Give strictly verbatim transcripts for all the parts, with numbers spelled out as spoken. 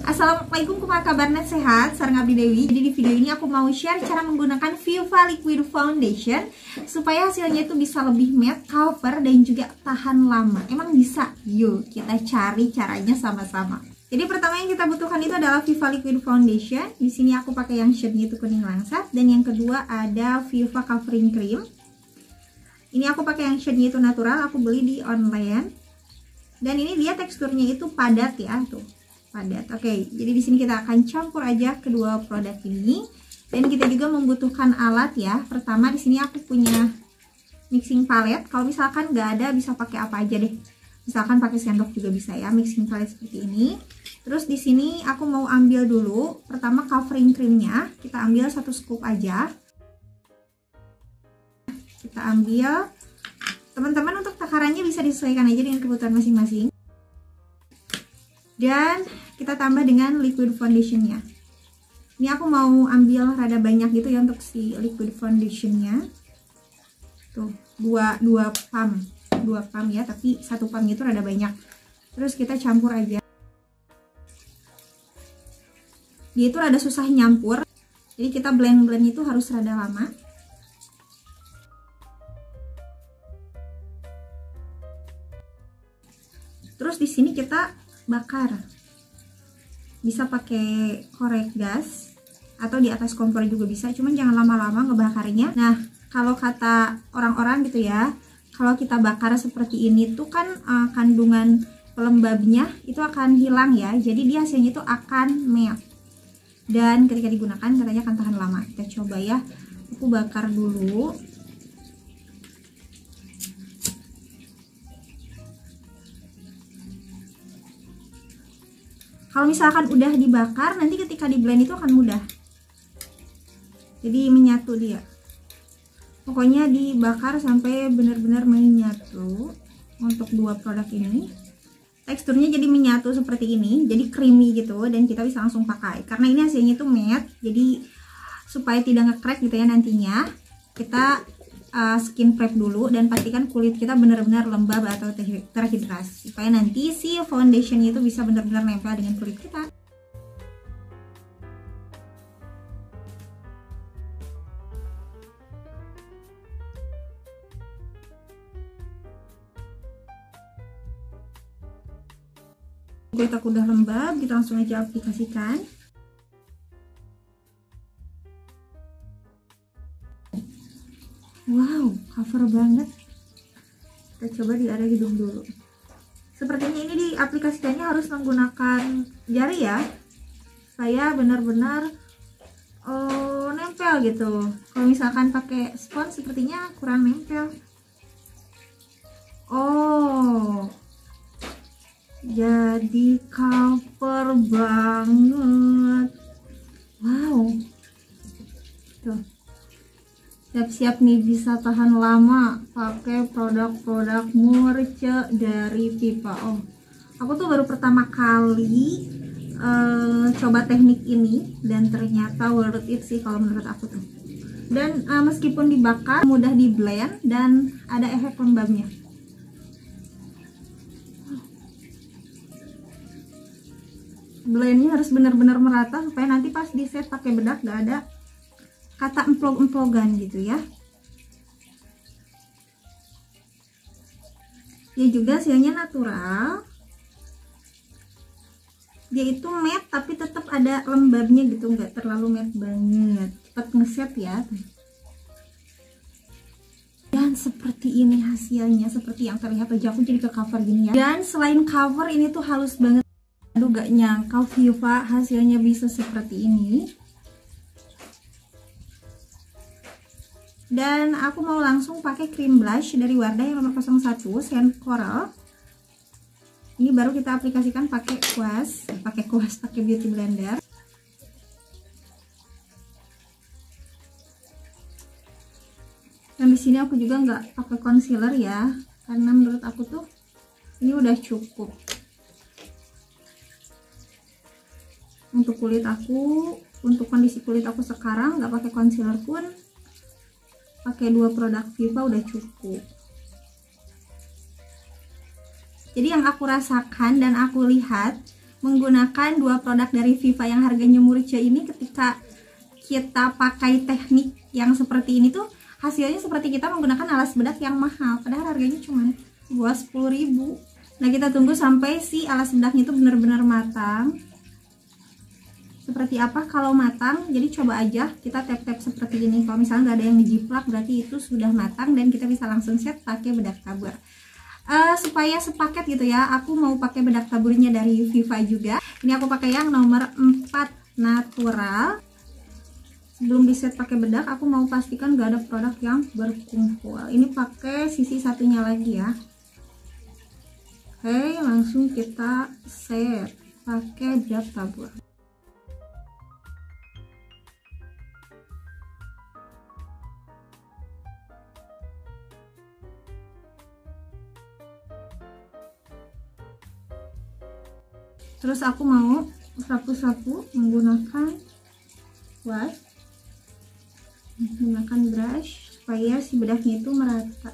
Assalamualaikum, kumaha kabarnya, sehat? Sareng abdi Dewi. Jadi di video ini aku mau share cara menggunakan Viva Liquid Foundation supaya hasilnya itu bisa lebih matte, cover, dan juga tahan lama. Emang bisa? Yuk kita cari caranya sama-sama. Jadi pertama yang kita butuhkan itu adalah Viva Liquid Foundation. Di sini aku pakai yang shade-nya itu kuning langsat, dan yang kedua ada Viva Covering Cream. Ini aku pakai yang shade-nya itu natural, aku beli di online. Dan ini dia teksturnya itu padat ya, tuh. Padat. Oke, jadi di sini kita akan campur aja kedua produk ini, dan kita juga membutuhkan alat ya. Pertama di sini aku punya mixing palette. Kalau misalkan nggak ada, bisa pakai apa aja deh. Misalkan pakai sendok juga bisa ya, mixing palette seperti ini. Terus di sini aku mau ambil dulu pertama covering creamnya. Kita ambil satu scoop aja. Kita ambil. Teman-teman untuk takarannya bisa disesuaikan aja dengan kebutuhan masing-masing. Dan kita tambah dengan liquid foundationnya. Ini aku mau ambil rada banyak gitu ya untuk si liquid foundationnya. Tuh, dua, dua pump. Dua pump ya, tapi satu pump itu rada banyak. Terus kita campur aja. Dia itu rada susah nyampur. Jadi kita blend-blend itu harus rada lama. Terus di sini kita bakar, bisa pakai korek gas atau di atas kompor juga bisa, cuman jangan lama-lama ngebakarnya. Nah, kalau kata orang-orang gitu ya, kalau kita bakar seperti ini tuh kan uh, kandungan pelembabnya itu akan hilang ya, jadi dia hasilnya itu akan matte, dan ketika digunakan katanya akan tahan lama. Kita coba ya, aku bakar dulu. Kalau misalkan udah dibakar, nanti ketika di blend itu akan mudah. Jadi menyatu dia. Pokoknya dibakar sampai benar-benar menyatu untuk dua produk ini. Teksturnya jadi menyatu seperti ini, jadi creamy gitu, dan kita bisa langsung pakai. Karena ini hasilnya itu matte, jadi supaya tidak nge-crack gitu ya nantinya, kita uh, skin prep dulu dan pastikan kulit kita benar-benar lembab atau terhidrasi supaya nanti si foundationnya itu bisa benar-benar nempel dengan kulit kita. Kulit aku udah lembab, kita langsung aja aplikasikan. Wow, cover banget. Kita coba di area hidung dulu. Sepertinya ini diaplikasikannya harus menggunakan jari ya, supaya benar-benar oh, nempel gitu. Kalau misalkan pakai spons sepertinya kurang nempel. Oh, jadi cover banget. Wow, tuh. Siap-siap nih bisa tahan lama pakai produk-produk murce dari Viva. Oh, aku tuh baru pertama kali uh, coba teknik ini, dan ternyata worth it sih kalau menurut aku tuh. Dan uh, meskipun dibakar, mudah di blend dan ada efek lembabnya. Blendnya harus benar-benar merata supaya nanti pas di set pakai bedak gak ada kata emplog-emplogan gitu ya. Dia juga hasilnya natural. Dia itu matte tapi tetap ada lembabnya gitu, nggak terlalu matte banget. Cepat ngeset ya. Dan seperti ini hasilnya, seperti yang terlihat aja aku jadi ke cover gini ya. Dan selain cover, ini tuh halus banget. Aduh, gak nyangka Viva hasilnya bisa seperti ini. Dan aku mau langsung pakai cream blush dari Wardah yang nomor nol satu Sand Coral. Ini baru kita aplikasikan pakai kuas, pakai kuas, pakai beauty blender. Dan di sini aku juga nggak pakai concealer ya, karena menurut aku tuh ini udah cukup untuk kulit aku, untuk kondisi kulit aku sekarang. Nggak pakai concealer pun, pakai dua produk Viva udah cukup. Jadi yang aku rasakan dan aku lihat menggunakan dua produk dari Viva yang harganya murce ini, ketika kita pakai teknik yang seperti ini tuh hasilnya seperti kita menggunakan alas bedak yang mahal, padahal harganya cuma dua sepuluh ribu. Nah, kita tunggu sampai si alas bedaknya itu benar-benar matang. Seperti apa kalau matang? Jadi coba aja kita tap-tap seperti ini. Kalau misalnya nggak ada yang ngejiplak, berarti itu sudah matang dan kita bisa langsung set pakai bedak tabur. Uh, supaya sepaket gitu ya, aku mau pakai bedak taburnya dari Viva juga. Ini aku pakai yang nomor empat natural. Sebelum di set pakai bedak, aku mau pastikan gak ada produk yang berkumpul. Ini pakai sisi satunya lagi ya. Oke, langsung kita set pakai bedak tabur. Terus aku mau sapu-sapu menggunakan wash, menggunakan brush supaya si bedaknya itu merata.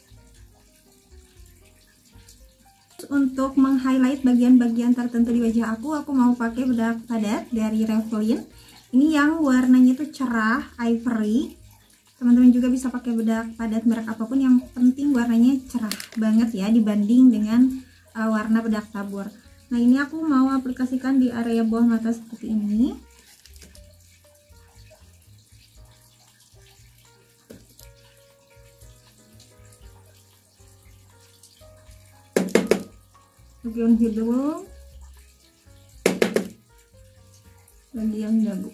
Untuk meng-highlight bagian-bagian tertentu di wajah aku, aku mau pakai bedak padat dari Revlin. Ini yang warnanya itu cerah ivory. Teman-teman juga bisa pakai bedak padat merek apapun, yang penting warnanya cerah banget ya dibanding dengan uh, warna bedak tabur. Nah, ini aku mau aplikasikan di area bawah mata seperti ini. Bagian hidung, bagian dagu.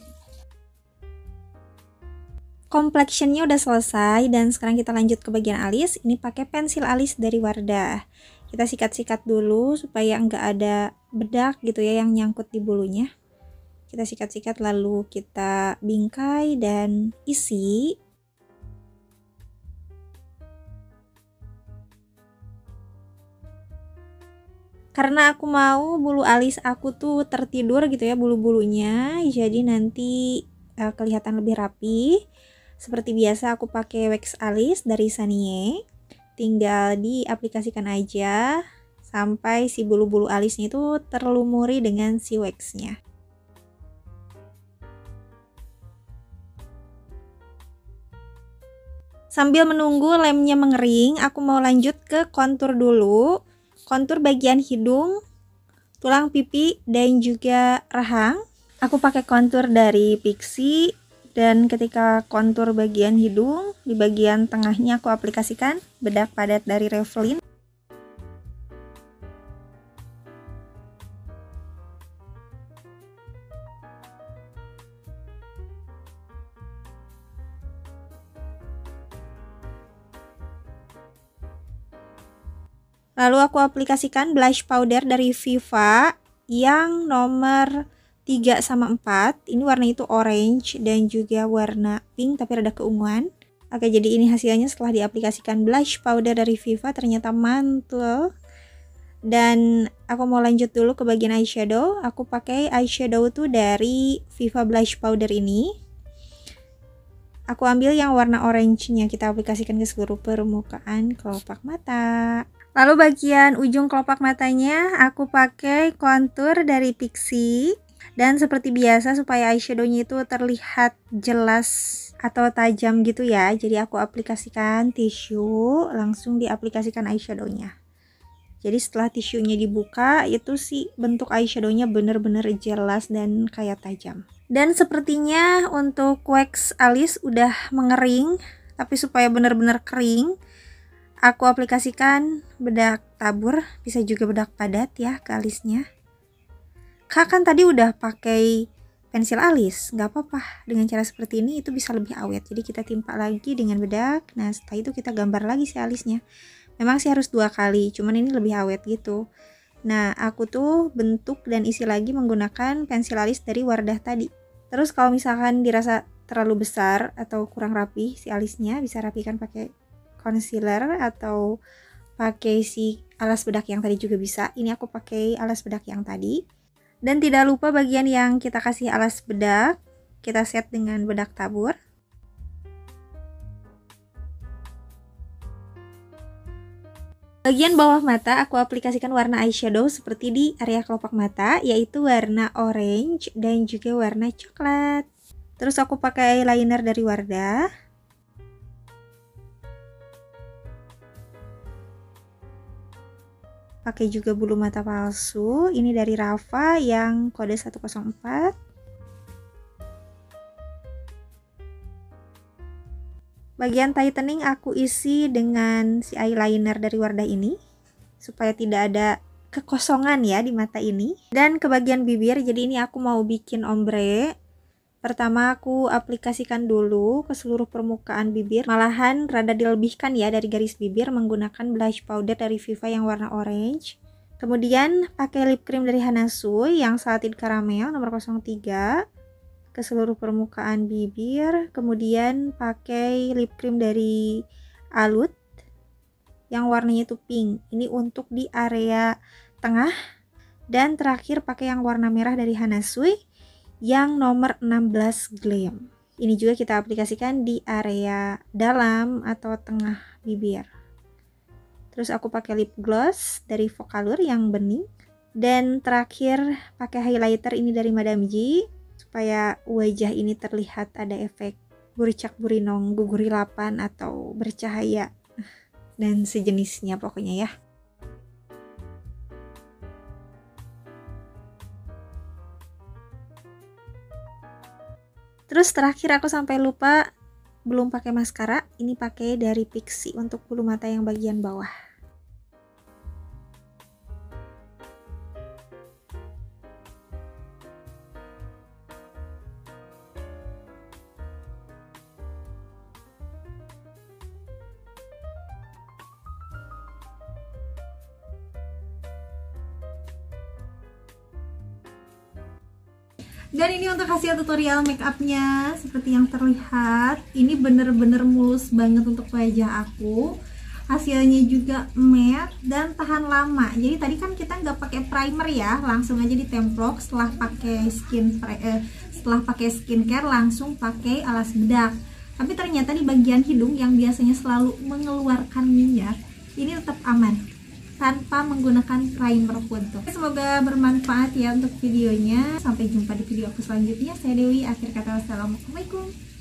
Complexionnya udah selesai dan sekarang kita lanjut ke bagian alis. Ini pakai pensil alis dari Wardah. Kita sikat-sikat dulu supaya nggak ada bedak gitu ya yang nyangkut di bulunya. Kita sikat-sikat lalu kita bingkai dan isi. Karena aku mau bulu alis aku tuh tertidur gitu ya bulu-bulunya, jadi nanti uh, kelihatan lebih rapi. Seperti biasa aku pakai wax alis dari Sanie. Tinggal diaplikasikan aja sampai si bulu-bulu alisnya itu terlumuri dengan si waxnya. Sambil menunggu lemnya mengering, aku mau lanjut ke kontur dulu. Kontur bagian hidung, tulang pipi, dan juga rahang. Aku pakai kontur dari Pixi. Dan ketika kontur bagian hidung, di bagian tengahnya aku aplikasikan bedak padat dari Revlin. Lalu aku aplikasikan blush powder dari Viva yang nomor tiga sama empat. Ini warna itu orange dan juga warna pink tapi rada keunguan. Oke, jadi ini hasilnya setelah diaplikasikan blush powder dari Viva, ternyata mantul. Dan aku mau lanjut dulu ke bagian eyeshadow. Aku pakai eyeshadow tuh dari Viva blush powder ini. Aku ambil yang warna orange-nya, kita aplikasikan ke seluruh permukaan kelopak mata. Lalu bagian ujung kelopak matanya aku pakai kontur dari Pixi. Dan seperti biasa supaya eyeshadownya itu terlihat jelas atau tajam gitu ya, jadi aku aplikasikan tisu, langsung diaplikasikan eyeshadownya. Jadi setelah tisunya dibuka, itu sih bentuk eyeshadownya bener-bener jelas dan kayak tajam. Dan sepertinya untuk wax alis udah mengering, tapi supaya bener-bener kering, aku aplikasikan bedak tabur, bisa juga bedak padat ya ke alisnya. Kak kan tadi udah pakai pensil alis, nggak apa-apa. Dengan cara seperti ini itu bisa lebih awet. Jadi kita timpa lagi dengan bedak. Nah setelah itu kita gambar lagi si alisnya. Memang sih harus dua kali, cuman ini lebih awet gitu. Nah aku tuh bentuk dan isi lagi menggunakan pensil alis dari Wardah tadi. Terus kalau misalkan dirasa terlalu besar atau kurang rapi si alisnya, bisa rapikan pakai concealer atau pakai si alas bedak yang tadi juga bisa. Ini aku pakai alas bedak yang tadi. Dan tidak lupa bagian yang kita kasih alas bedak, kita set dengan bedak tabur. Bagian bawah mata aku aplikasikan warna eyeshadow seperti di area kelopak mata, yaitu warna orange dan juga warna coklat. Terus aku pakai eyeliner dari Wardah. Pakai juga bulu mata palsu, ini dari Rafa yang kode satu nol empat. Bagian tightening aku isi dengan si eyeliner dari Wardah ini supaya tidak ada kekosongan ya di mata ini. Dan ke bagian bibir, jadi ini aku mau bikin ombre. Pertama aku aplikasikan dulu ke seluruh permukaan bibir, malahan rada dilebihkan ya dari garis bibir menggunakan blush powder dari Viva yang warna orange. Kemudian pakai lip cream dari Hana Sui yang Salted Caramel nomor nol tiga ke seluruh permukaan bibir. Kemudian pakai lip cream dari Alut yang warnanya itu pink, ini untuk di area tengah. Dan terakhir pakai yang warna merah dari Hana Sui yang nomor enam belas Glam. Ini juga kita aplikasikan di area dalam atau tengah bibir. Terus aku pakai lip gloss dari Vocalour yang bening. Dan terakhir pakai highlighter ini dari Madame G supaya wajah ini terlihat ada efek buricak burinong, gugurilapan atau bercahaya dan sejenisnya pokoknya ya. Terus terakhir aku sampai lupa belum pakai maskara, ini pakai dari Pixi untuk bulu mata yang bagian bawah. Dan ini untuk hasil tutorial make upnya, seperti yang terlihat ini bener-bener mulus banget untuk wajah aku. Hasilnya juga matte dan tahan lama. Jadi tadi kan kita nggak pakai primer ya, langsung aja ditemplok. Setelah pakai skin eh, setelah pakai skincare langsung pakai alas bedak. Tapi ternyata di bagian hidung yang biasanya selalu mengeluarkan minyak, ini tetap aman tanpa menggunakan primer pun tuh. Semoga bermanfaat ya untuk videonya. Sampai jumpa di video aku selanjutnya. Saya Dewi, akhir kata wassalamualaikum.